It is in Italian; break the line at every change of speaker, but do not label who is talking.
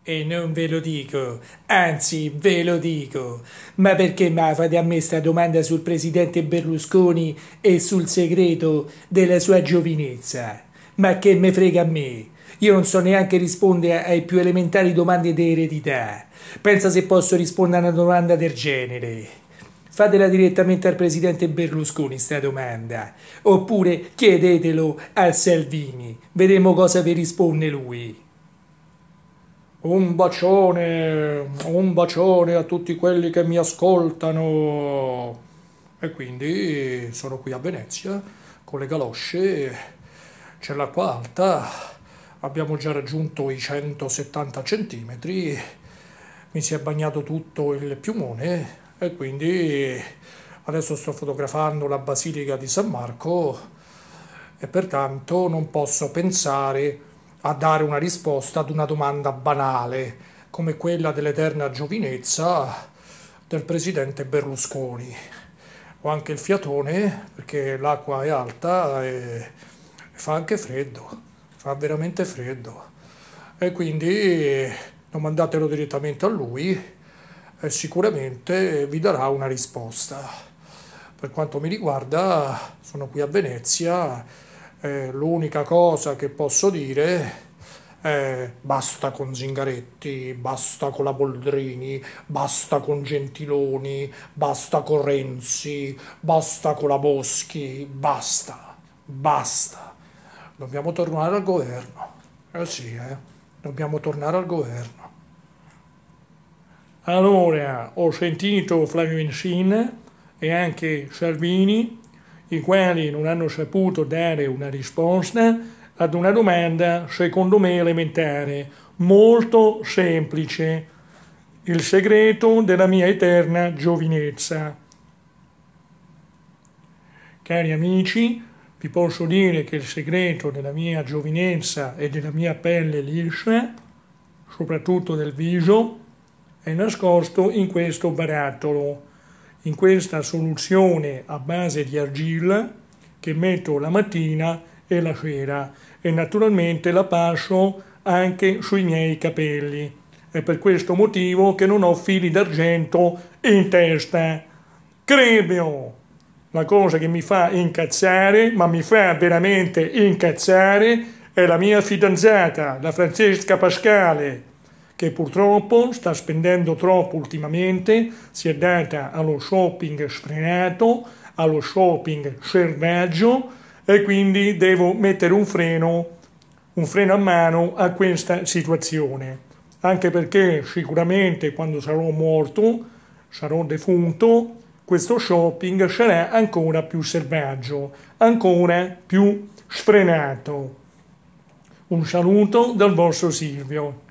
E non ve lo dico, anzi ve lo dico. Ma perché mai fate a me sta domanda sul presidente Berlusconi e sul segreto della sua giovinezza? Ma che me frega a me? Io non so neanche rispondere ai più elementari domande di eredità. Pensa se posso rispondere a una domanda del genere. Fatela direttamente al presidente Berlusconi sta domanda. Oppure chiedetelo al Salvini. Vedremo cosa vi risponde lui. Un bacione a tutti quelli che mi ascoltano. E quindi sono qui a Venezia con le galosce, c'è l'acqua alta, abbiamo già raggiunto i 170 centimetri, mi si è bagnato tutto il piumone e quindi adesso sto fotografando la Basilica di San Marco e pertanto non posso pensare a dare una risposta ad una domanda banale come quella dell'eterna giovinezza del presidente Berlusconi. Ho anche il fiatone perché l'acqua è alta e fa anche freddo, fa veramente freddo. E quindi domandatelo direttamente a lui e sicuramente vi darà una risposta. Per quanto mi riguarda, sono qui a Venezia. L'unica cosa che posso dire è basta con Zingaretti, basta con la Boldrini, basta con Gentiloni, basta con Renzi, basta con la Boschi, basta, basta. Dobbiamo tornare al governo. Sì, dobbiamo tornare al governo. Allora, ho sentito Flavio Insina e anche Salvini, i quali non hanno saputo dare una risposta ad una domanda, secondo me, elementare, molto semplice. Il segreto della mia eterna giovinezza. Cari amici, vi posso dire che il segreto della mia giovinezza e della mia pelle liscia, soprattutto del viso, è nascosto in questo barattolo, in questa soluzione a base di argilla che metto la mattina e la sera e naturalmente la passo anche sui miei capelli. È per questo motivo che non ho fili d'argento in testa. Credo, la cosa che mi fa incazzare, ma mi fa veramente incazzare, è la mia fidanzata, la Francesca Pascale, che purtroppo sta spendendo troppo ultimamente, si è data allo shopping sfrenato, allo shopping selvaggio e quindi devo mettere un freno a mano a questa situazione. Anche perché sicuramente quando sarò morto, sarò defunto, questo shopping sarà ancora più selvaggio, ancora più sfrenato. Un saluto dal vostro Silvio.